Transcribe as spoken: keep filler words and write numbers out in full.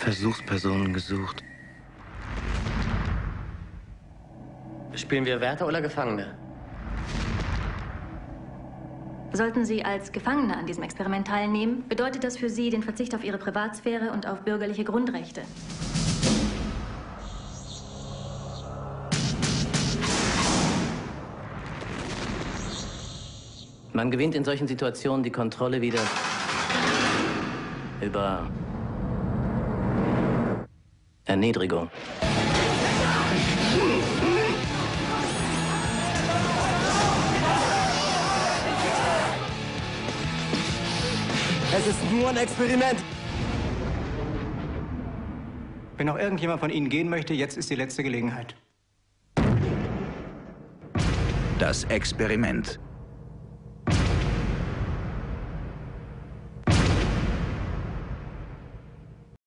Versuchspersonen gesucht. Spielen wir Wärter oder Gefangene? Sollten Sie als Gefangene an diesem Experiment teilnehmen, bedeutet das für Sie den Verzicht auf Ihre Privatsphäre und auf bürgerliche Grundrechte. Man gewinnt in solchen Situationen die Kontrolle wieder über Erniedrigung. Es ist nur ein Experiment. Wenn noch irgendjemand von Ihnen gehen möchte, jetzt ist die letzte Gelegenheit. Das Experiment.